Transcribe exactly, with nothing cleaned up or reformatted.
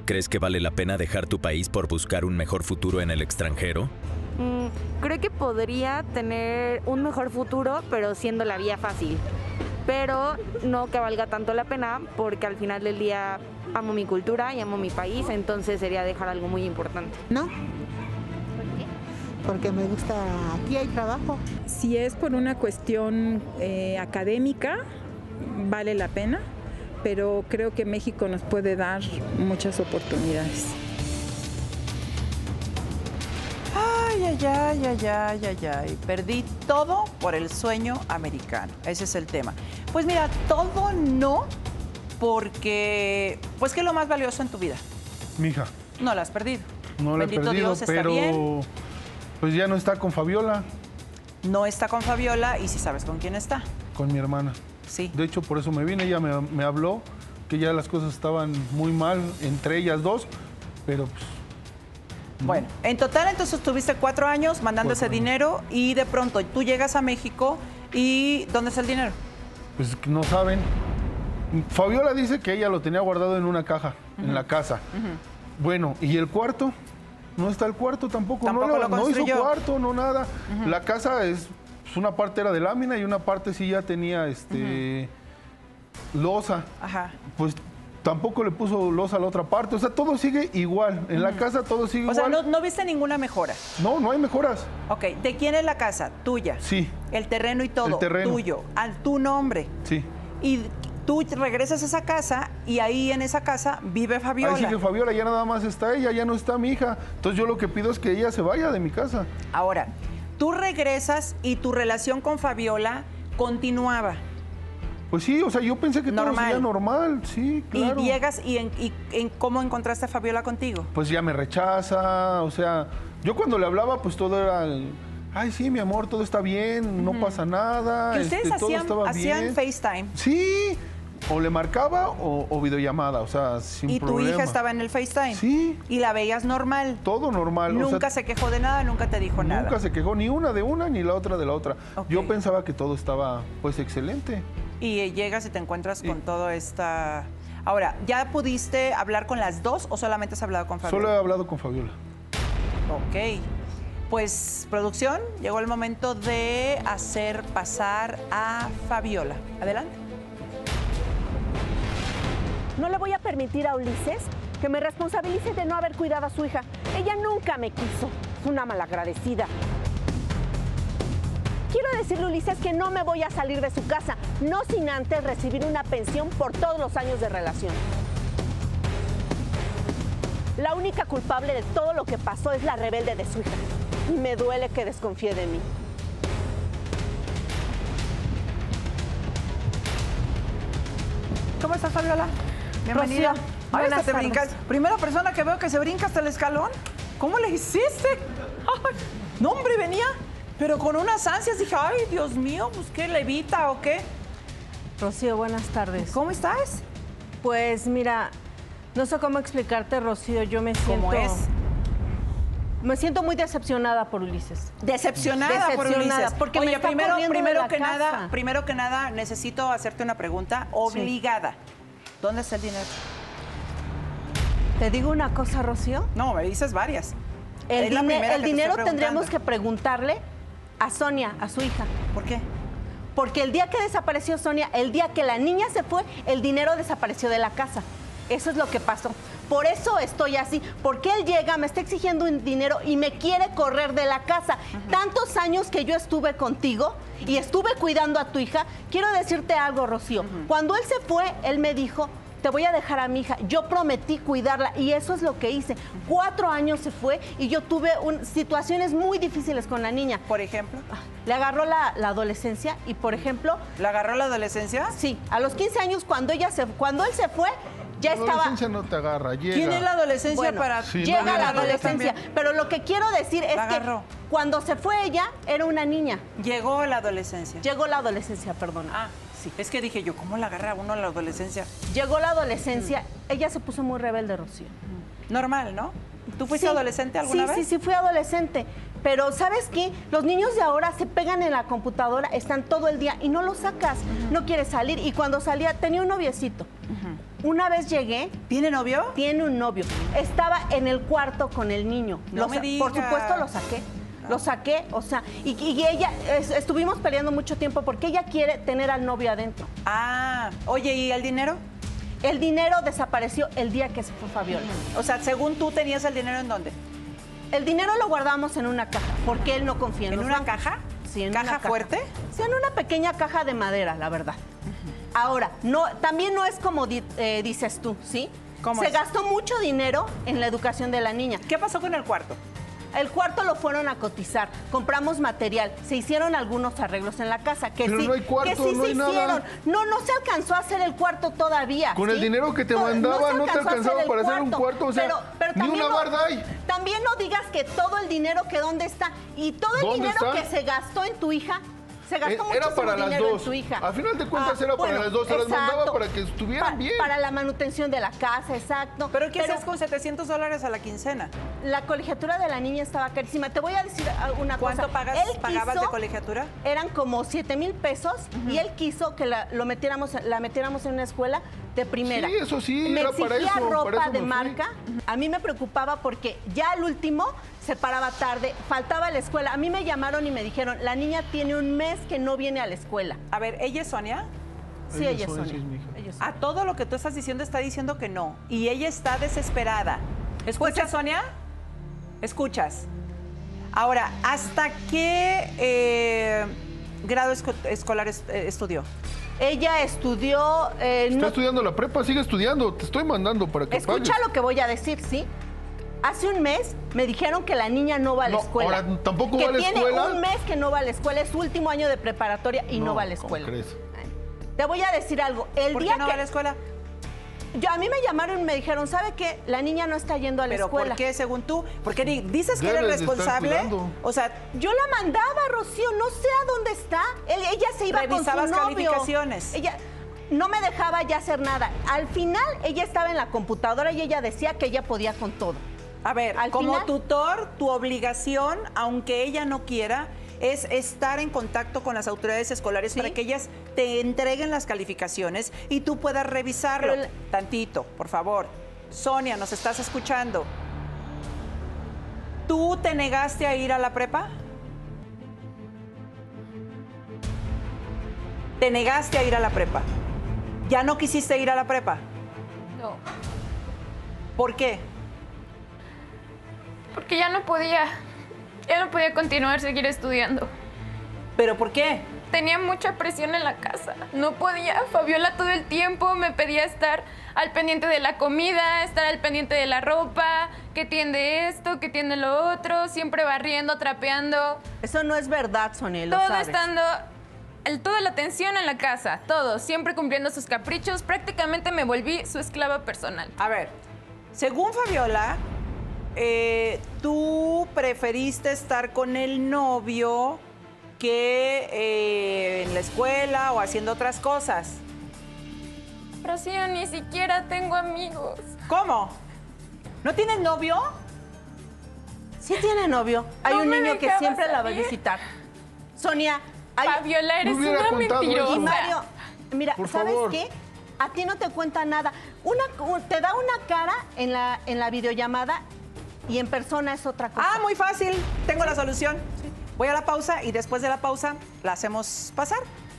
¿Crees que vale la pena dejar tu país por buscar un mejor futuro en el extranjero? Mm, creo que podría tener un mejor futuro, pero siendo la vía fácil. Pero no que valga tanto la pena, porque al final del día amo mi cultura y amo mi país, entonces sería dejar algo muy importante. No. Porque me gusta, aquí hay trabajo. Si es por una cuestión eh, académica, vale la pena, pero creo que México nos puede dar muchas oportunidades. Ay, ay, ay, ay, ay, ay, ay. Perdí todo por el sueño americano. Ese es el tema. Pues mira, todo no, porque, pues, ¿qué es lo más valioso en tu vida? Mi hija. No la has perdido. No la he Bendito perdido, Dios, está pero bien. pues ya no está con Fabiola. No está con Fabiola y si sabes con quién está. Con mi hermana. Sí. De hecho, por eso me vine. Ella me, me habló que ya las cosas estaban muy mal entre ellas dos, pero pues... Bueno, en total entonces tuviste cuatro años mandando Cuatro ese años. dinero y de pronto tú llegas a México y ¿dónde está el dinero? Pues no saben. Fabiola dice que ella lo tenía guardado en una caja, uh-huh. en la casa. Uh-huh. Bueno, ¿y el cuarto? No está el cuarto tampoco. Tampoco no, lo no hizo construyó. cuarto, no nada. Uh-huh. La casa es, pues una parte era de lámina y una parte sí ya tenía este uh-huh. losa. Ajá. Pues tampoco le puso losa a la otra parte. O sea, todo sigue igual. En uh-huh. la casa todo sigue o igual. O sea, ¿no, ¿no viste ninguna mejora? No, no hay mejoras. Ok, ¿de quién es la casa? Tuya. Sí. El terreno y todo. El terreno. Tuyo. A tu nombre. Sí. Y tú regresas a esa casa y ahí en esa casa vive Fabiola. Ahí sigue Fabiola, ya nada más está ella, ya no está mi hija. Entonces yo lo que pido es que ella se vaya de mi casa. Ahora, tú regresas y tu relación con Fabiola continuaba. Pues sí, o sea, yo pensé que normal. todo sería normal, sí, claro. Y llegas y, en, y en cómo encontraste a Fabiola contigo. Pues ya me rechaza, o sea, yo cuando le hablaba pues todo era... El, ay, sí, mi amor, todo está bien, uh-huh. no pasa nada. ¿Que ustedes este, hacían, todo estaba hacían bien. FaceTime? Sí, o le marcaba o, o videollamada, o sea, sin ¿Y problema. tu hija estaba en el FaceTime? Sí. ¿Y la veías normal? Todo normal. ¿Nunca o sea, se quejó de nada? ¿Nunca te dijo nunca nada? Nunca se quejó, ni una de una, ni la otra de la otra. Okay. Yo pensaba que todo estaba, pues, excelente. Y llegas y te encuentras sí. con toda esta... Ahora, ¿ya pudiste hablar con las dos o solamente has hablado con Fabiola? Solo he hablado con Fabiola. Ok. Pues, producción, llegó el momento de hacer pasar a Fabiola. Adelante. No le voy a permitir a Ulises que me responsabilice de no haber cuidado a su hija. Ella nunca me quiso. Es una malagradecida. Quiero decirle, Ulises, que no me voy a salir de su casa, no sin antes recibir una pensión por todos los años de relación. La única culpable de todo lo que pasó es la rebelde de su hija. Y me duele que desconfíe de mí. ¿Cómo estás, Fabiola? Bienvenida. Rocío, Ay, buenas hasta te tardes. brincas. Primera persona que veo que se brinca hasta el escalón. ¿Cómo le hiciste? Ay, no, hombre, venía, pero con unas ansias. Dije, ay, Dios mío, pues, ¿qué, levita o qué? Rocío, buenas tardes. ¿Cómo estás? Pues, mira, no sé cómo explicarte, Rocío. Yo me siento... ¿Cómo es? Me siento muy decepcionada por Ulises. Decepcionada, Decepcionada por Ulises. porque Oye, me está primero, corriendo primero de la que casa. nada, primero que nada, necesito hacerte una pregunta obligada. Sí. ¿Dónde está el dinero? ¿Te digo una cosa, Rocío? No, me dices varias. El, es la dine primera el que dinero te estoy tendríamos que preguntarle a Sonia, a su hija. ¿Por qué? Porque el día que desapareció Sonia, el día que la niña se fue, el dinero desapareció de la casa. Eso es lo que pasó. Por eso estoy así, porque él llega, me está exigiendo un dinero y me quiere correr de la casa. Uh-huh. Tantos años que yo estuve contigo y estuve cuidando a tu hija. Quiero decirte algo, Rocío. Uh-huh. Cuando él se fue, él me dijo, te voy a dejar a mi hija. Yo prometí cuidarla y eso es lo que hice. Cuatro años se fue y yo tuve un, situaciones muy difíciles con la niña. ¿Por ejemplo? Le agarró la, la adolescencia y, por ejemplo... ¿Le agarró la adolescencia? Sí. A los quince años, cuando, ella se, cuando él se fue... Ya la estaba... adolescencia no te agarra, llega. ¿Quién es la adolescencia bueno, para...? Sí, llega no, la no, adolescencia. Pero lo que quiero decir es que cuando se fue ella, era una niña. Llegó la adolescencia. Llegó la adolescencia, perdón. Ah, sí. Es que dije yo, ¿cómo la agarra uno la adolescencia? Llegó la adolescencia. Mm. Ella se puso muy rebelde, Rocío. Mm. Normal, ¿no? ¿Tú fuiste sí, adolescente alguna sí, vez? Sí, sí, sí, fui adolescente. Pero, ¿sabes qué? Los niños de ahora se pegan en la computadora, están todo el día y no los sacas. Uh-huh. No quiere salir. Y cuando salía, tenía un noviecito. Uh-huh. Una vez llegué. ¿Tiene novio? Tiene un novio. Estaba en el cuarto con el niño. No Lo me sa- digas. Por supuesto lo saqué. Lo saqué, o sea, y, y ella, es- estuvimos peleando mucho tiempo porque ella quiere tener al novio adentro. Ah, oye, ¿y el dinero? El dinero desapareció el día que se fue Fabiola. O sea, según tú tenías el dinero ¿en dónde? El dinero lo guardamos en una caja porque él no confía en ¿En los una bancos. caja? Sí, en ¿Caja una caja fuerte? Sí, en una pequeña caja de madera, la verdad. Ahora, no, también no es como di- eh, dices tú, ¿sí? ¿Cómo Se es? gastó mucho dinero en la educación de la niña. ¿Qué pasó con el cuarto? El cuarto lo fueron a cotizar, compramos material, se hicieron algunos arreglos en la casa, que Pero sí, no hay cuarto, que sí no se hay nada. hicieron. No, no se alcanzó a hacer el cuarto todavía. Con el ¿sí? dinero que te mandaba, se no te alcanzó a alcanzaba el para hacer un cuarto, o sea, ni también una no- barda hay. También no digas que todo el dinero que dónde está y todo el ¿Dónde dinero está? que se gastó en tu hija. Se gastó Eh, era muchísimo para las dinero dos. en tu hija. A final de cuentas era para las dos, se las mandaba para que estuvieran Pa- bien. Para la manutención de la casa, exacto. ¿Pero qué haces con setecientos dólares a la quincena? La colegiatura de la niña estaba carísima. Te voy a decir ah, una ¿Cuánto cosa. pagas, Él pagabas de quiso- colegiatura? Eran como siete mil pesos y él quiso que la, lo metiéramos, la metiéramos en una escuela de primera. Sí, eso sí, me era para exigía eso, para ropa eso de me fui. marca. A mí me preocupaba porque ya al último se paraba tarde, faltaba a la escuela. A mí me llamaron y me dijeron, la niña tiene un mes que no viene a la escuela. A ver, ¿ella es Sonia? Sí, Ella ella es es Sonia, Sonia. sí, es mi hija. Ella es A Sonia. todo lo que tú estás diciendo está diciendo que no. Y ella está desesperada. ¿Escuchas, Sonia? ¿Escuchas? Ahora, ¿hasta qué eh, grado esco- escolar est- eh, estudió? Ella estudió... eh, Está no- estudiando la prepa, sigue estudiando. Te estoy mandando para que Escucha pagues. lo que voy a decir, ¿sí? Hace un mes me dijeron que la niña no va a la No, escuela. ahora, ¿tampoco que va a la tiene escuela? un mes que no va a la escuela, es su último año de preparatoria y no, va a la ¿cómo escuela. crees? Te voy a decir algo. El ¿Por día qué no que va a la escuela? yo a mí me llamaron y me dijeron, ¿sabe qué? La niña no está yendo a la ¿Pero escuela. por qué, según tú? Porque di- dices que eres Debes de estar responsable. cuidando. O sea, Yo la mandaba, Rocío, no sé a dónde está. Él- ella se iba con su Revisabas novio. calificaciones. Ella no me dejaba ya hacer nada. Al final ella estaba en la computadora y ella decía que ella podía con todo. a ver, Al como final- tutor, tu obligación, aunque ella no quiera, es estar en contacto con las autoridades escolares Sí. para que ellas te entreguen las calificaciones y tú puedas revisarlo. Pero el- Tantito, por favor. Sonia, ¿nos estás escuchando? ¿Tú te negaste a ir a la prepa? ¿Te negaste a ir a la prepa? ¿Ya no quisiste ir a la prepa? No, ¿Por qué? porque ya no podía, ya no podía continuar, seguir estudiando. ¿Pero por qué? Tenía mucha presión en la casa, no podía. Fabiola todo el tiempo me pedía estar al pendiente de la comida, estar al pendiente de la ropa, que tiende esto, que tiende lo otro, siempre barriendo, trapeando, Eso no es verdad, Sonia, y lo todo sabes. estando, el- toda la atención en la casa, todo, siempre cumpliendo sus caprichos. Prácticamente me volví su esclava personal. A ver, según Fabiola, eh, tú preferiste estar con el novio que eh, en la escuela o haciendo otras cosas. Rocío, ni siquiera tengo amigos. ¿Cómo? ¿No tienes novio? Sí tiene novio. Hay No un me niño que dejaba siempre la va a salir. visitar. Sonia, hay... Fabiola, eres Me hubiera una contado mentirosa. Y Mario, mira, Por ¿sabes favor. qué? A ti no te cuenta nada. Una, te da una cara en la, en la videollamada y en persona es otra cosa. Ah, muy fácil. Tengo la solución. Voy a la pausa y después de la pausa la hacemos pasar.